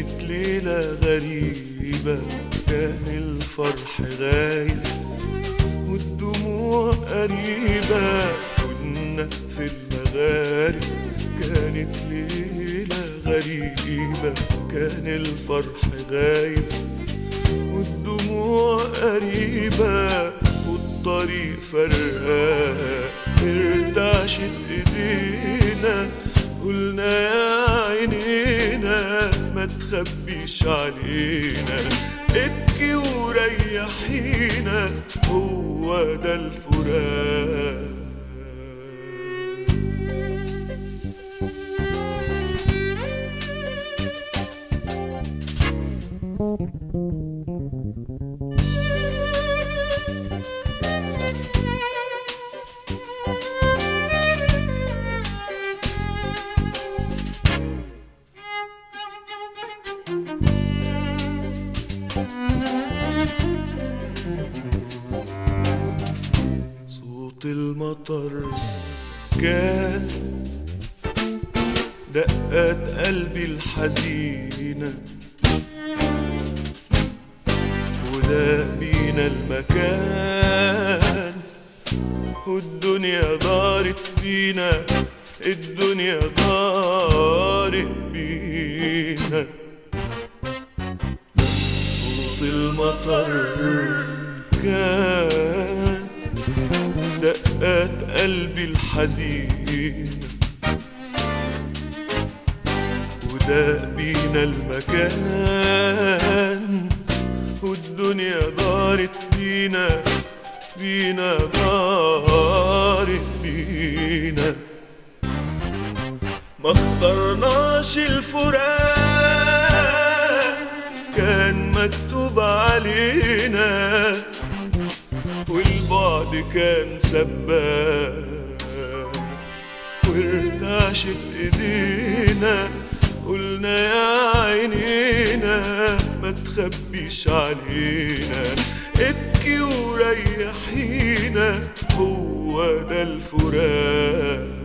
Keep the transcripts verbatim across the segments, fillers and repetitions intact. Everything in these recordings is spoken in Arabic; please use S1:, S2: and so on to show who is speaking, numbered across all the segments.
S1: كانت ليلة غريبة، كان الفرح غايب والدموع قريبة، كنا في المغارب. كانت ليلة غريبة، كان الفرح غايب والدموع قريبة، والطريق فرقان. ارتعشت ايدينا قلنا يا عينينا ما تخبيش علينا، ابكي وريحينا، هو ده الفراق. صوت المطر كان دقات قلبي الحزينة، وده بينا المكان، والدنيا دارت بينا، الدنيا دارت بينا. صوت المطر كان دقات قلبي الحزينة، وده بينا المكان، والدنيا دارت بينا، بينا دارت بينا. ما اخترناش الفراق، كان مكتوب علينا، والبعد كان سباق. وارتعشت ايدينا قلنا يا عينينا ما تخبيش علينا، ابكي وريحينا، هو ده الفراق.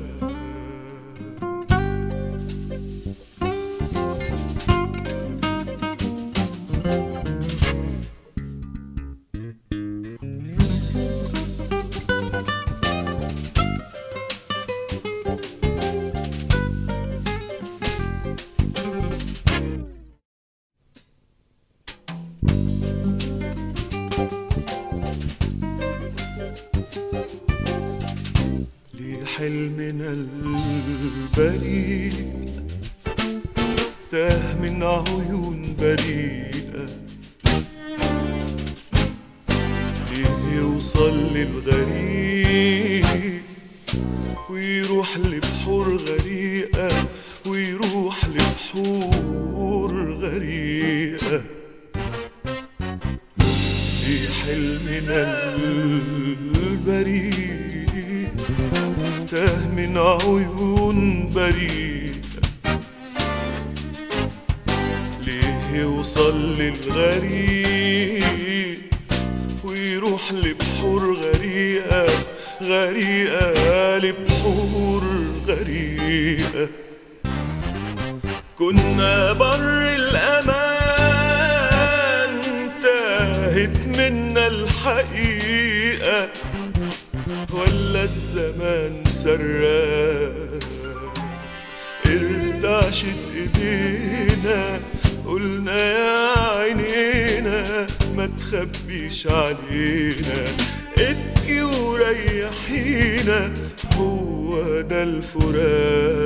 S1: حلمنا البريء تاه من عيون بريئة، ليه يوصل للغريق ويروح لبحور غريقة، ويروح لبحور غريقة. ليه حلمنا البريء تاه من عيون بريئة، ليه يوصل للغريق ويروح لبحور غريقة، غريقة لبحور غريقة. كنا بر الأمان تاهت منا الحقيقة، ولا الزمان سراق. ارتعشت ايدينا قلنا يا عينينا ما تخبيش علينا، ابكي وريحينا، هو ده الفراق.